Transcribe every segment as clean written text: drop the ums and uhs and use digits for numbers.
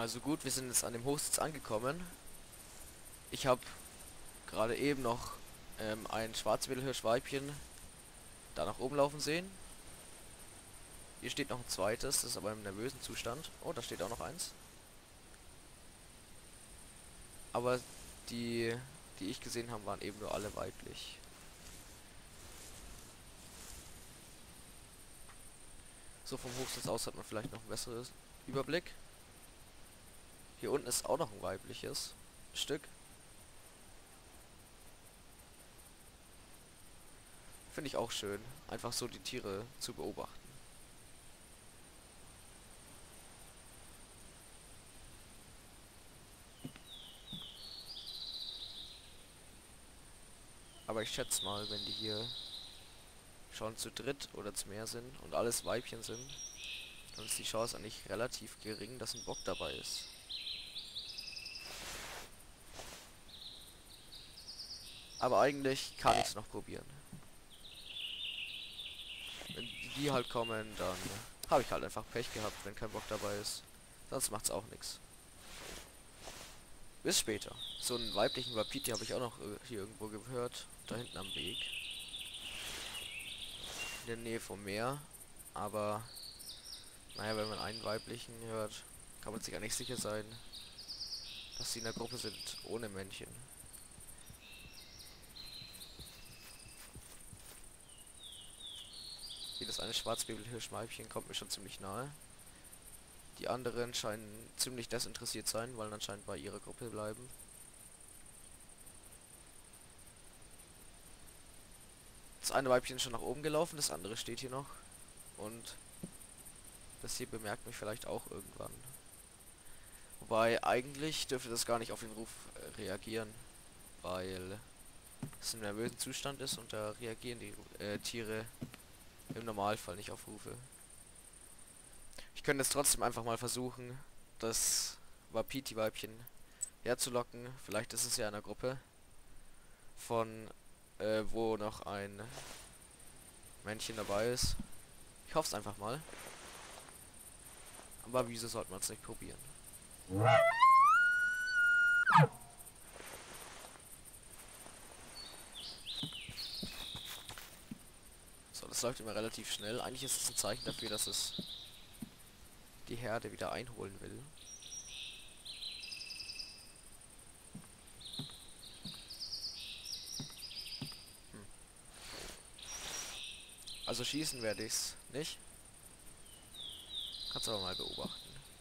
Also gut, wir sind jetzt an dem Hochsitz angekommen. Ich habe gerade eben noch ein Schwarzwedelhirschweibchen da nach oben laufen sehen. Hier steht noch ein zweites, das ist aber im nervösen Zustand. Oh, da steht auch noch eins. Aber die ich gesehen habe, waren eben nur alle weiblich. So vom Hochsitz aus hat man vielleicht noch ein besseres Überblick. Hier unten ist auch noch ein weibliches Stück. Finde ich auch schön, einfach so die Tiere zu beobachten. Aber ich schätze mal, wenn die hier schon zu dritt oder zu mehr sind und alles Weibchen sind, dann ist die Chance eigentlich relativ gering, dass ein Bock dabei ist. Aber eigentlich kann ich es noch probieren. Wenn die halt kommen, dann habe ich halt einfach Pech gehabt, wenn kein Bock dabei ist. Sonst macht's auch nichts. Bis später. So einen weiblichen Wapiti habe ich auch noch hier irgendwo gehört. Da hinten am Weg. In der Nähe vom Meer. Aber, naja, wenn man einen weiblichen hört, kann man sich eigentlich sicher sein, dass sie in der Gruppe sind, ohne Männchen. Hier das eine Schwarzwedelhirschweibchen kommt mir schon ziemlich nahe. Die anderen scheinen ziemlich desinteressiert sein, wollen anscheinend bei ihrer Gruppe bleiben. Das eine Weibchen ist schon nach oben gelaufen, das andere steht hier noch. Und das hier bemerkt mich vielleicht auch irgendwann. Wobei eigentlich dürfte das gar nicht auf den Ruf reagieren, weil es im nervösen Zustand ist und da reagieren die Tiere im Normalfall nicht auf Rufe. Ich könnte jetzt trotzdem einfach mal versuchen, das Wapiti-Weibchen herzulocken. Vielleicht ist es ja in einer Gruppe von wo noch ein Männchen dabei ist. Ich hoffe es einfach mal. Aber wieso sollte man es nicht probieren? So, das läuft immer relativ schnell. Eigentlich ist es ein Zeichen dafür, dass es die Herde wieder einholen will. Also schießen werde ich's nicht. Kannst aber mal beobachten.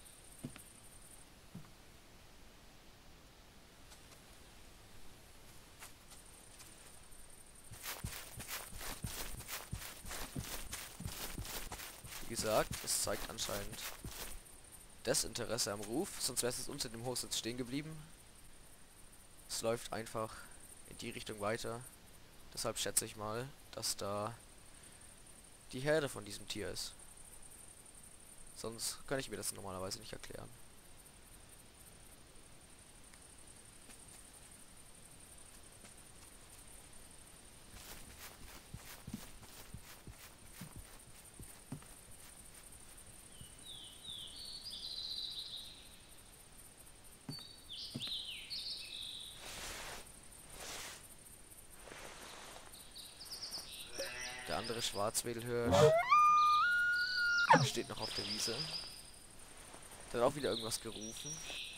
Wie gesagt, es zeigt anscheinend Desinteresse am Ruf, sonst wäre es jetzt unter dem Hochsitz stehen geblieben. Es läuft einfach in die Richtung weiter. Deshalb schätze ich mal, dass da die Herde von diesem Tier ist. Sonst kann ich mir das normalerweise nicht erklären. Der andere Schwarzwedelhirsch steht noch auf der Wiese. Der hat auch wieder irgendwas gerufen.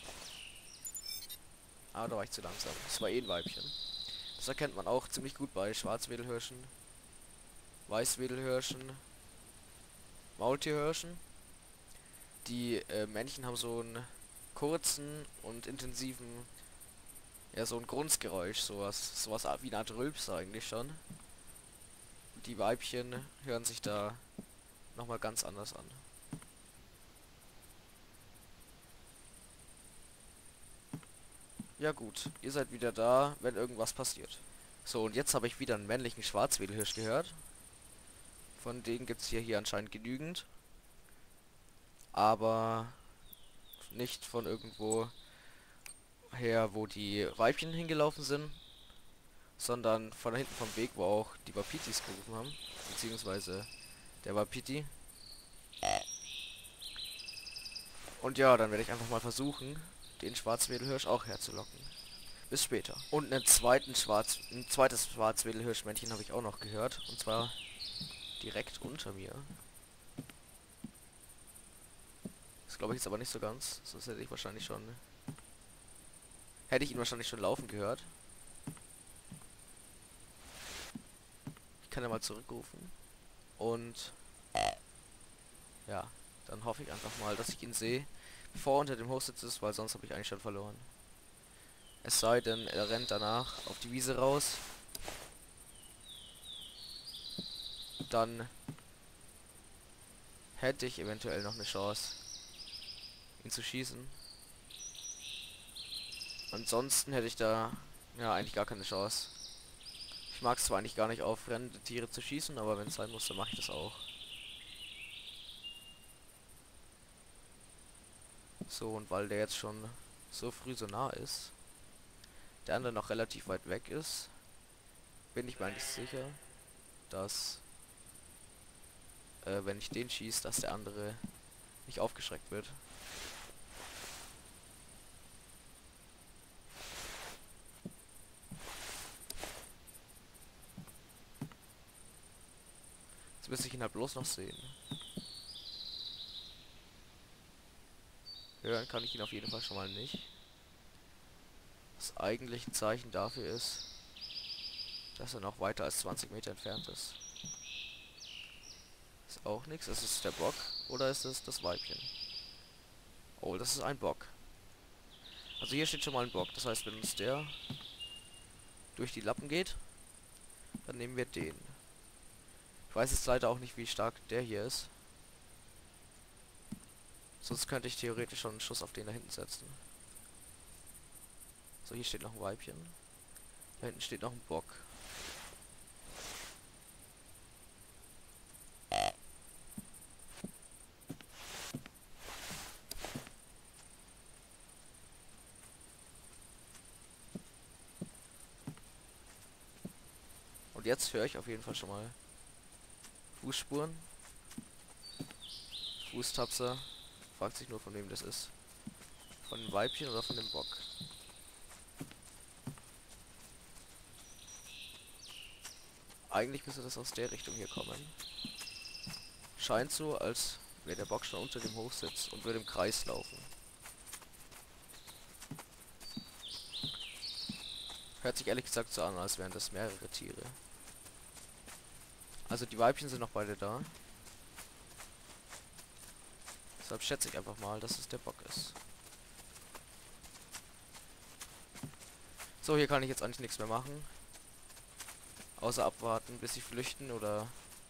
Aber da war ich zu langsam. Das war eh ein Weibchen. Das erkennt man auch ziemlich gut bei Schwarzwedelhirschen, Weißwedelhirschen, Maultierhirschen. Die Männchen haben so einen kurzen und intensiven, ja, so ein Grunzgeräusch, sowas wie eine Art Rülps eigentlich schon. Die Weibchen hören sich da nochmal ganz anders an. Ja gut, ihr seid wieder da, wenn irgendwas passiert. So, und jetzt habe ich wieder einen männlichen Schwarzwedelhirsch gehört. Von denen gibt es hier anscheinend genügend. Aber nicht von irgendwo her, wo die Weibchen hingelaufen sind, sondern von da hinten vom Weg, wo auch die Wapitis gerufen haben. Beziehungsweise der Wapiti. Und ja, dann werde ich einfach mal versuchen, den Schwarzwedelhirsch auch herzulocken. Bis später. Und ein zweites Schwarzwedelhirschmännchen habe ich auch noch gehört. Und zwar direkt unter mir. Das glaube ich jetzt aber nicht so ganz. Sonst hätte ich wahrscheinlich schon... Hätte ich ihn wahrscheinlich schon laufen gehört. Ich kann ja mal zurückrufen. Und... Ja, dann hoffe ich einfach mal, dass ich ihn sehe, bevor er unter dem Hochsitz ist, weil sonst habe ich eigentlich schon verloren. Es sei denn, er rennt danach auf die Wiese raus. Dann hätte ich eventuell noch eine Chance, ihn zu schießen. Ansonsten hätte ich da ja eigentlich gar keine Chance. Ich mag es zwar eigentlich gar nicht, auf fremde Tiere zu schießen, aber wenn es sein muss, dann mache ich das auch. So, und weil der jetzt schon so früh so nah ist, der andere noch relativ weit weg ist, bin ich mir eigentlich sicher, dass wenn ich den schieße, dass der andere nicht aufgeschreckt wird. Jetzt müsste ich ihn halt bloß noch sehen. Hören kann ich ihn auf jeden Fall schon mal nicht. Das eigentliche Zeichen dafür ist, dass er noch weiter als 20 Meter entfernt ist. Ist auch nichts. Ist es der Bock oder ist es das Weibchen? Oh, das ist ein Bock. Also hier steht schon mal ein Bock. Das heißt, wenn uns der durch die Lappen geht, dann nehmen wir den. Ich weiß jetzt leider auch nicht, wie stark der hier ist. Sonst könnte ich theoretisch schon einen Schuss auf den da hinten setzen. So, hier steht noch ein Weibchen. Da hinten steht noch ein Bock. Und jetzt höre ich auf jeden Fall schon mal Fußspuren. Fußtapser. Fragt sich nur, von wem das ist. Von dem Weibchen oder von dem Bock. Eigentlich müsste das aus der Richtung hier kommen. Scheint so, als wäre der Bock schon unter dem Hochsitz und würde im Kreis laufen. Hört sich ehrlich gesagt so an, als wären das mehrere Tiere. Also die Weibchen sind noch beide da. Deshalb schätze ich einfach mal, dass es der Bock ist. So, hier kann ich jetzt eigentlich nichts mehr machen. Außer abwarten, bis sie flüchten oder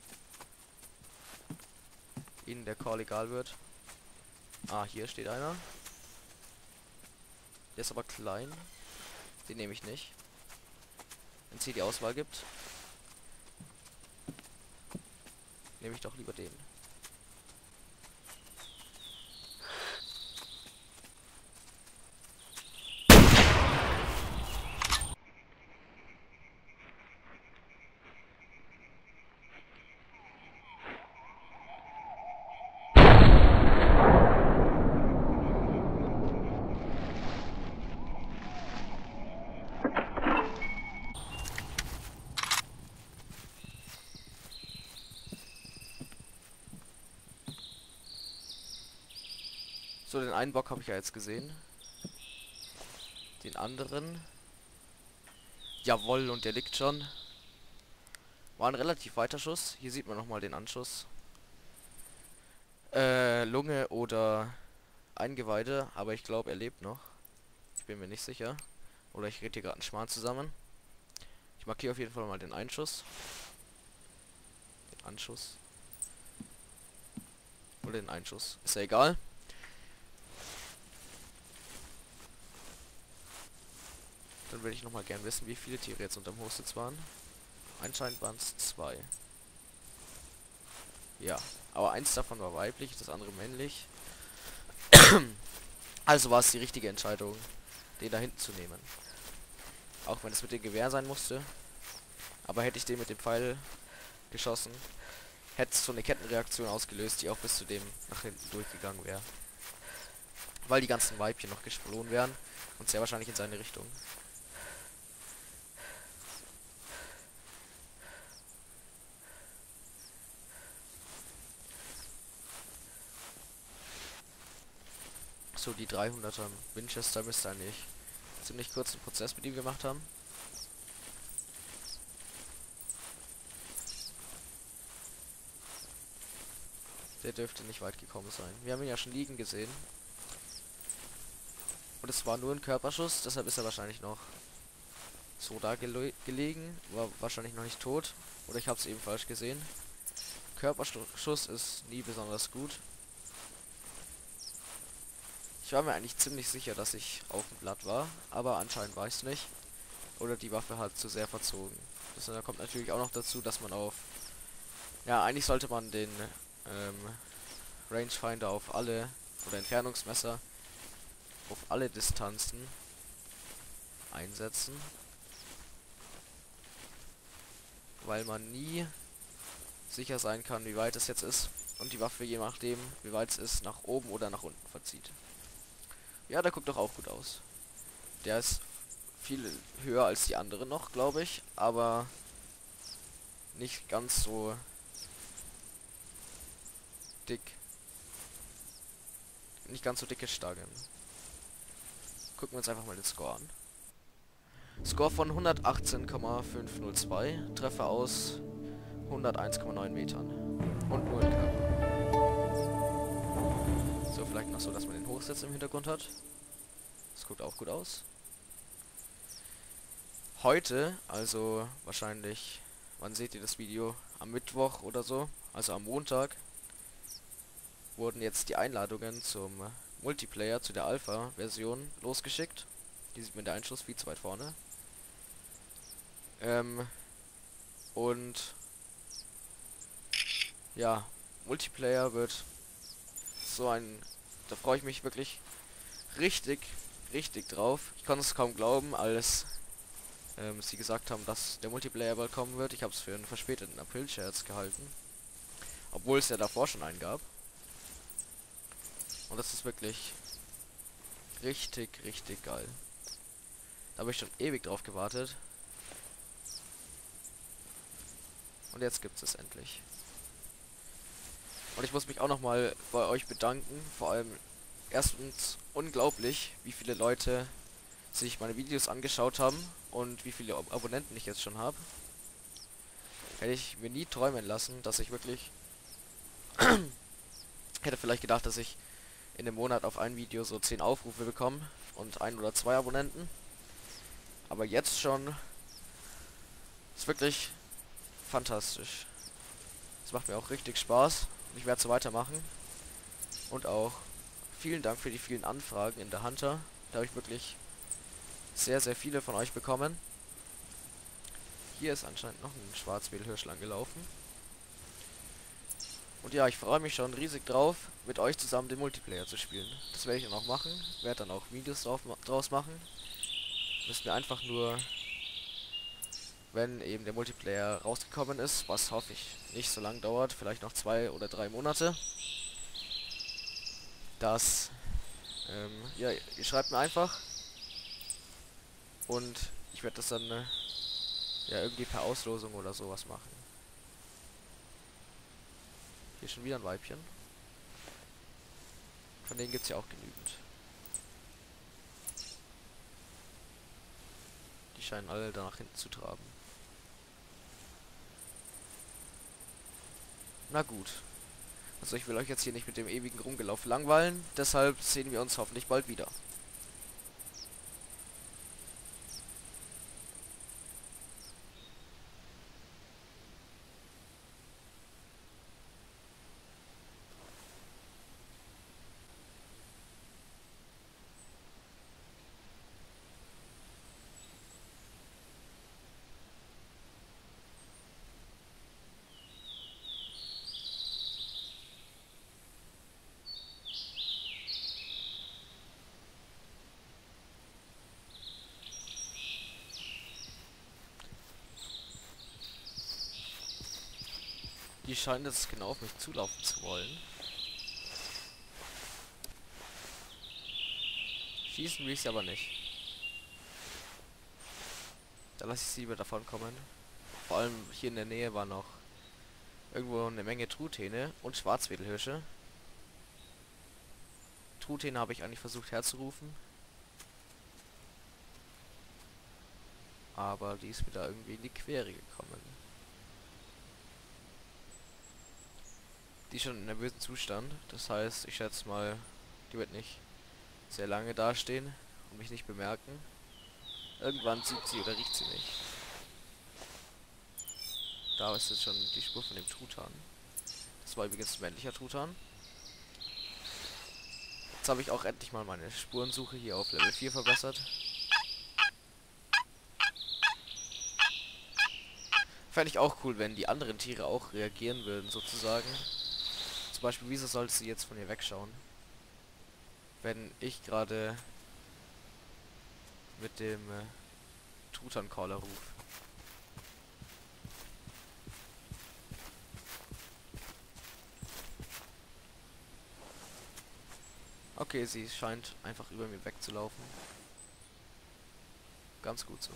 ihnen der Call egal wird. Ah, hier steht einer. Der ist aber klein. Den nehme ich nicht. Wenn es hier die Auswahl gibt, nehme ich doch lieber den. So, den einen Bock habe ich ja jetzt gesehen. Den anderen. Jawohl, und der liegt schon. War ein relativ weiter Schuss. Hier sieht man nochmal den Anschuss. Lunge oder Eingeweide, aber ich glaube, er lebt noch. Ich bin mir nicht sicher. Oder ich rede hier gerade einen Schmarrn zusammen. Ich markiere auf jeden Fall mal den Einschuss. Den Anschuss. Oder den Einschuss. Ist ja egal. Dann würde ich nochmal gern wissen, wie viele Tiere jetzt unterm Hochsitz waren. Anscheinend waren es 2. Ja, aber eins davon war weiblich, das andere männlich. Also war es die richtige Entscheidung, den da hinten zu nehmen. Auch wenn es mit dem Gewehr sein musste. Aber hätte ich den mit dem Pfeil geschossen, hätte es so eine Kettenreaktion ausgelöst, die auch bis zu dem nach hinten durchgegangen wäre. weil die ganzen Weibchen noch geflohen wären und sehr wahrscheinlich in seine Richtung. So, die 300er Winchester müsste eigentlich ziemlich kurzen Prozess mit ihm gemacht haben. Der dürfte nicht weit gekommen sein. Wir haben ihn ja schon liegen gesehen. Und es war nur ein Körperschuss, deshalb ist er wahrscheinlich noch so da gelegen. War wahrscheinlich noch nicht tot. Oder ich habe es eben falsch gesehen. Körperschuss ist nie besonders gut. Ich war mir eigentlich ziemlich sicher, dass ich auf dem Blatt war, aber anscheinend war ich es nicht. Oder die Waffe hat zu sehr verzogen. Das kommt natürlich auch noch dazu, dass man auf... Ja, eigentlich sollte man den Rangefinder auf alle, oder Entfernungsmesser, auf alle Distanzen einsetzen. Weil man nie sicher sein kann, wie weit es jetzt ist. Und die Waffe, je nachdem, wie weit es ist, nach oben oder nach unten verzieht. Ja, der guckt doch auch gut aus. Der ist viel höher als die anderen noch, glaube ich. Aber nicht ganz so dick. Nicht ganz so dicke Stangen. Gucken wir uns einfach mal den Score an. Score von 118,502. Treffer aus 101,9 Metern. Und nur ein Körper. So, vielleicht noch so, dass man den Hochsitz im Hintergrund hat. Das guckt auch gut aus. Heute, also wahrscheinlich, wann seht ihr das Video? Am Mittwoch oder so, also am Montag, wurden jetzt die Einladungen zum Multiplayer, zu der Alpha-Version losgeschickt. Die sieht man in der Einschussfeed weit vorne. Und ja, Multiplayer wird so ein... Da freue ich mich wirklich richtig drauf. Ich konnte es kaum glauben, als sie gesagt haben, dass der Multiplayer bald kommen wird. Ich habe es für einen verspäteten April-Scherz gehalten. Obwohl es ja davor schon einen gab. Und das ist wirklich richtig geil. Da habe ich schon ewig drauf gewartet. Und jetzt gibt es endlich. Und ich muss mich auch nochmal bei euch bedanken. Vor allem erstens unglaublich, wie viele Leute sich meine Videos angeschaut haben und wie viele Abonnenten ich jetzt schon habe. Hätte ich mir nie träumen lassen, dass ich wirklich... hätte vielleicht gedacht, dass ich in einem Monat auf ein Video so 10 Aufrufe bekomme und 1 oder 2 Abonnenten. Aber jetzt schon ist wirklich fantastisch. Es macht mir auch richtig Spaß. Ich werde so weitermachen. Und auch vielen Dank für die vielen Anfragen in der Hunter. Da habe ich wirklich sehr viele von euch bekommen. Hier ist anscheinend noch ein Schwarzwildhirsch lang gelaufen. Und ja, ich freue mich schon riesig drauf, mit euch zusammen den Multiplayer zu spielen. Das werde ich dann auch machen. Werde dann auch Videos draus machen. Müssen wir einfach nur, wenn eben der Multiplayer rausgekommen ist, was hoffe ich nicht so lang dauert, vielleicht noch 2 oder 3 Monate. Das, ja, ihr schreibt mir einfach. Und ich werde das dann, ja, irgendwie per Auslosung oder sowas machen. Hier schon wieder ein Weibchen. Von denen gibt es ja auch genügend. Die scheinen alle da nach hinten zu traben. Na gut. Also ich will euch jetzt hier nicht mit dem ewigen Rumgelauf langweilen. Deshalb sehen wir uns hoffentlich bald wieder. Die scheinen jetzt genau auf mich zulaufen zu wollen. Schießen will ich sie aber nicht. Da lasse ich sie lieber davon kommen. Vor allem hier in der Nähe war noch irgendwo eine Menge Truthähne und Schwarzwedelhirsche. Truthähne habe ich eigentlich versucht herzurufen. Aber die ist mir da irgendwie in die Quere gekommen. Die ist schon in nervösen Zustand. Das heißt, ich schätze mal, die wird nicht sehr lange dastehen und mich nicht bemerken. Irgendwann sieht sie oder riecht sie mich. Da ist jetzt schon die Spur von dem Truthahn. Das war übrigens ein männlicher Truthahn. Jetzt habe ich auch endlich mal meine Spurensuche hier auf Level 4 verbessert. Fände ich auch cool, wenn die anderen Tiere auch reagieren würden, sozusagen. Zum Beispiel, wieso sollte sie jetzt von ihr wegschauen? Wenn ich gerade mit dem Truthahn-Caller rufe. Okay, sie scheint einfach über mir wegzulaufen. Ganz gut so.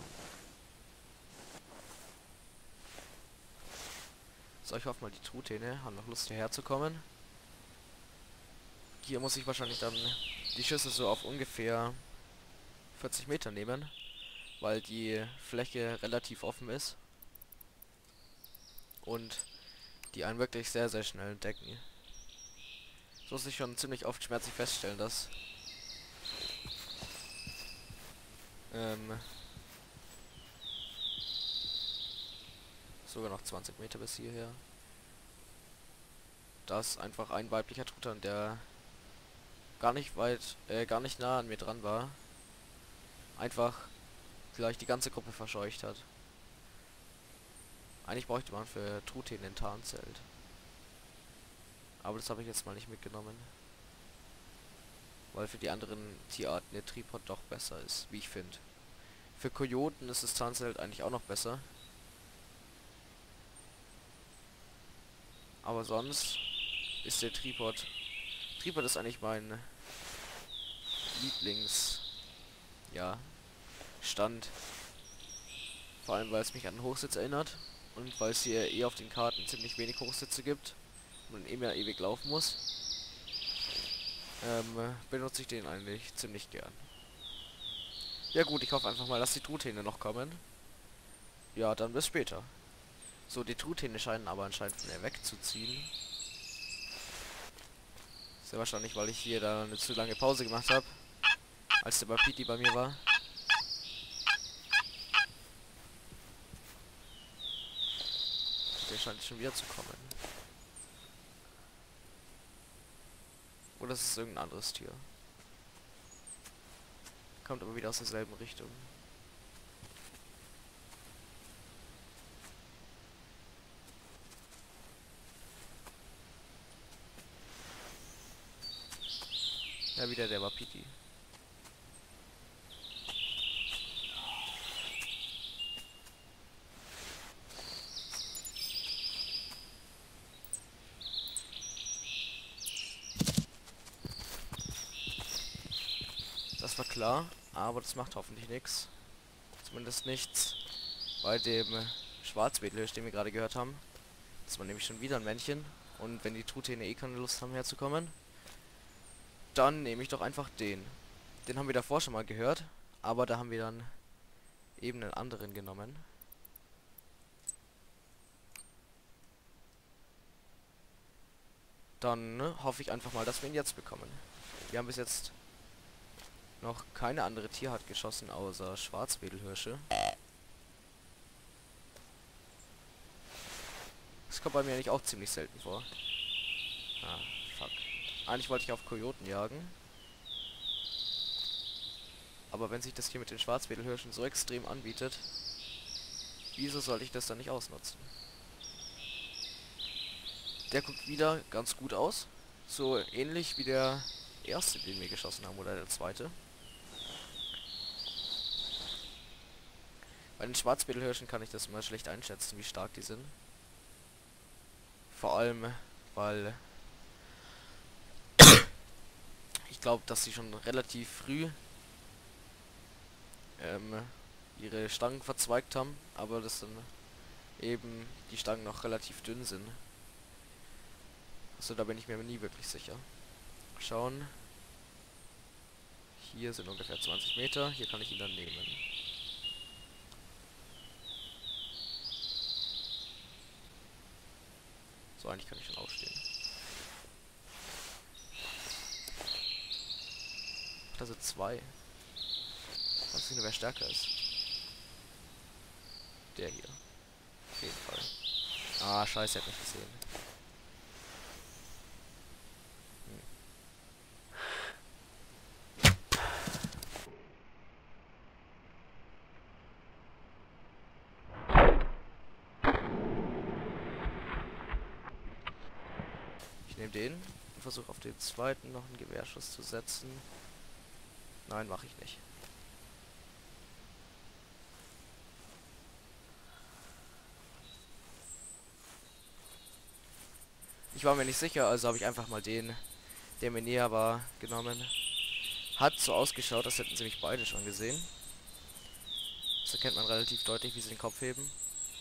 So, ich hoffe mal, die Truthähne haben noch Lust hierher zu kommen. Hier muss ich wahrscheinlich dann die Schüsse so auf ungefähr 40 Meter nehmen, weil die Fläche relativ offen ist und die einen wirklich sehr, sehr schnell entdecken. So muss ich schon ziemlich oft schmerzlich feststellen, dass sogar noch 20 Meter bis hierher. Da ist einfach ein weiblicher Truthahn, der gar nicht nah an mir dran war, einfach gleich die ganze Gruppe verscheucht hat. Eigentlich bräuchte man für Truthähne ein Tarnzelt. Aber das habe ich jetzt mal nicht mitgenommen. Weil für die anderen Tierarten der Tripod doch besser ist, wie ich finde. Für Kojoten ist das Tarnzelt eigentlich auch noch besser. Aber sonst ist der Tripod... Tripod ist eigentlich mein Lieblings... ja, Stand. Vor allem, weil es mich an den Hochsitz erinnert. Und weil es hier auf den Karten ziemlich wenig Hochsitze gibt. Und man immer ewig laufen muss. Benutze ich den eigentlich ziemlich gern. Ja gut, ich hoffe einfach mal, dass die Truthähne noch kommen. Ja, dann bis später. So, die Truthähne scheinen aber anscheinend von ihr wegzuziehen. Sehr wahrscheinlich, weil ich hier da eine zu lange Pause gemacht habe, als der Wapiti bei mir war. Der scheint schon wieder zu kommen. Oder ist es irgendein anderes Tier? Kommt aber wieder aus derselben Richtung. Ja, wieder der Wapiti. Das war klar, aber das macht hoffentlich nichts. Zumindest nichts bei dem Schwarzwedelhirsch, den wir gerade gehört haben. Das war nämlich schon wieder ein Männchen. Und wenn die Truthähne eh keine Lust haben herzukommen, dann nehme ich doch einfach den. Den haben wir davor schon mal gehört, aber da haben wir dann eben einen anderen genommen. Dann hoffe ich einfach mal, dass wir ihn jetzt bekommen. Wir haben bis jetzt noch keine andere Tierart geschossen, außer Schwarzwedelhirsche. Das kommt bei mir eigentlich auch ziemlich selten vor. Ah, fuck. Eigentlich wollte ich auf Kojoten jagen. Aber wenn sich das hier mit den Schwarzwedelhirschen so extrem anbietet, wieso sollte ich das dann nicht ausnutzen? Der guckt wieder ganz gut aus. So ähnlich wie der erste, den wir geschossen haben, oder der zweite. Bei den Schwarzwedelhirschen kann ich das immer schlecht einschätzen, wie stark die sind. Vor allem, weil ich glaube, dass sie schon relativ früh ihre Stangen verzweigt haben, aber dass dann eben die Stangen noch relativ dünn sind. Also da bin ich mir nie wirklich sicher. Schauen. Hier sind ungefähr 20 Meter. Hier kann ich ihn dann nehmen. So, eigentlich kann ich schon aufstehen. Da sind zwei. Mal sehen, wer stärker ist. Der hier. Auf jeden Fall. Ah, scheiße, er hat mich gesehen. Ich nehme den und versuche auf den zweiten noch einen Gewehrschuss zu setzen. Nein, mache ich nicht. Ich war mir nicht sicher, also habe ich einfach mal den, der mir näher war, genommen. Hat so ausgeschaut, als hätten sie mich beide schon gesehen. Das erkennt man relativ deutlich, wie sie den Kopf heben.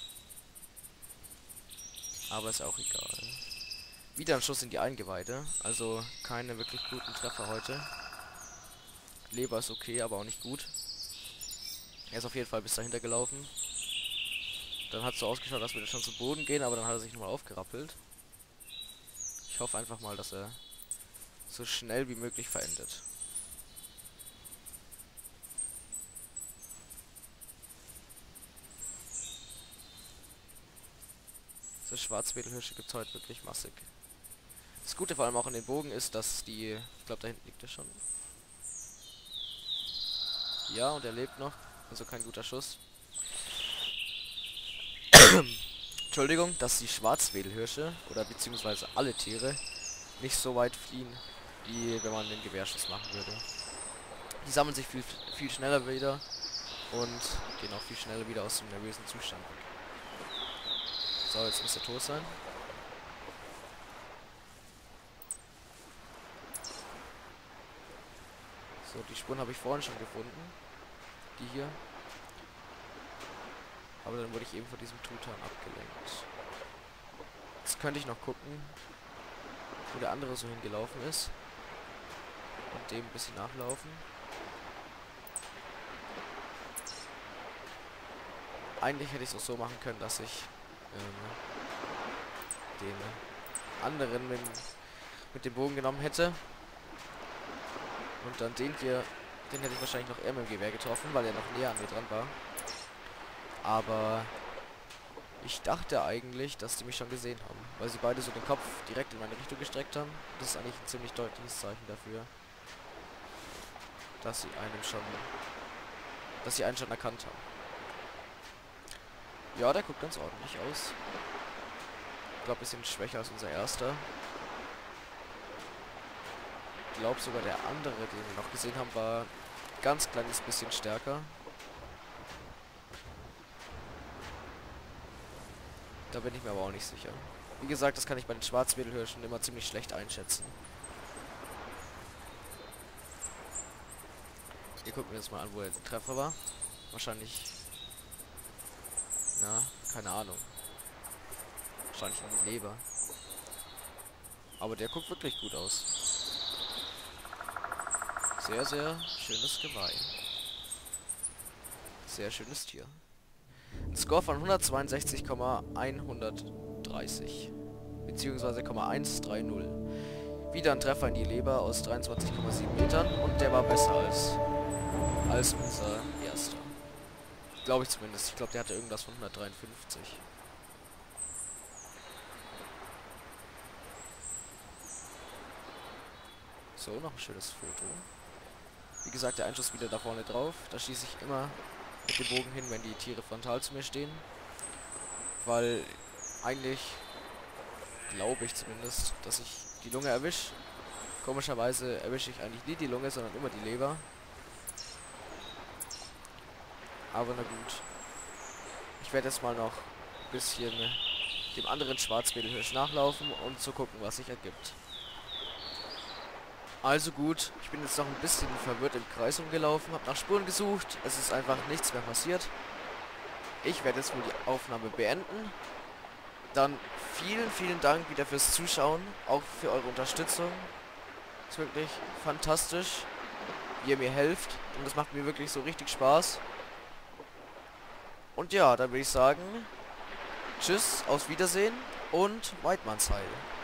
Aber ist auch egal. Wieder ein Schuss in die Eingeweide. Also keine wirklich guten Treffer heute. Leber ist okay, aber auch nicht gut. Er ist auf jeden Fall bis dahinter gelaufen. Dann hat es so ausgeschaut, als würde er schon zu Boden gehen, aber dann hat er sich nochmal aufgerappelt. Ich hoffe einfach mal, dass er so schnell wie möglich verendet. So Schwarzwedelhirsche gibt es heute wirklich massig. Das Gute vor allem auch an den Bogen ist, dass die... Ich glaube, da hinten liegt er schon. Ja, und er lebt noch. Also kein guter Schuss. Entschuldigung, dass die Schwarzwedelhirsche oder beziehungsweise alle Tiere nicht so weit fliehen, wie wenn man den Gewehrschuss machen würde. Die sammeln sich viel schneller wieder und gehen auch viel schneller wieder aus dem nervösen Zustand weg. So, jetzt müsste er tot sein. So, die Spuren habe ich vorhin schon gefunden. Die hier. Aber dann wurde ich eben von diesem Tutan abgelenkt. Jetzt könnte ich noch gucken, wo der andere so hingelaufen ist. Und dem ein bisschen nachlaufen. Eigentlich hätte ich es auch so machen können, dass ich den anderen mit dem Bogen genommen hätte. Und dann den hier, den hätte ich wahrscheinlich noch eher mit dem Gewehr getroffen, weil er noch näher an mir dran war. Aber ich dachte eigentlich, dass die mich schon gesehen haben, weil sie beide so den Kopf direkt in meine Richtung gestreckt haben. Das ist eigentlich ein ziemlich deutliches Zeichen dafür, dass sie einen schon erkannt haben. Ja, der guckt ganz ordentlich aus. Ich glaube, ein bisschen schwächer als unser erster. Ich glaube sogar der andere, den wir noch gesehen haben, war ein ganz kleines bisschen stärker. Da bin ich mir aber auch nicht sicher. Wie gesagt, das kann ich bei den Schwarzwedelhirschen immer ziemlich schlecht einschätzen. Hier gucken wir uns mal an, wo der Treffer war. Wahrscheinlich... Ja, keine Ahnung. Wahrscheinlich in die Leber. Aber der guckt wirklich gut aus. Sehr, sehr schönes Geweih. Sehr schönes Tier. Ein Score von 162,130. Beziehungsweise 130. Wieder ein Treffer in die Leber aus 23,7 Metern. Und der war besser als unser erster. Glaube ich zumindest. Ich glaube, der hatte irgendwas von 153. So, noch ein schönes Foto. Wie gesagt, der Einschuss wieder da vorne drauf. Da schieße ich immer mit dem Bogen hin, wenn die Tiere frontal zu mir stehen. Weil eigentlich glaube ich zumindest, dass ich die Lunge erwische. Komischerweise erwische ich eigentlich nie die Lunge, sondern immer die Leber. Aber na gut. Ich werde jetzt mal noch ein bisschen dem anderen Schwarzwedelhirsch nachlaufen und zu gucken, was sich ergibt. Also gut, ich bin jetzt noch ein bisschen verwirrt im Kreis rumgelaufen, habe nach Spuren gesucht, es ist einfach nichts mehr passiert. Ich werde jetzt wohl die Aufnahme beenden. Dann vielen, vielen Dank wieder fürs Zuschauen, auch für eure Unterstützung. Ist wirklich fantastisch, wie ihr mir helft und das macht mir wirklich so richtig Spaß. Und ja, dann würde ich sagen, tschüss, auf Wiedersehen und Weidmannsheil.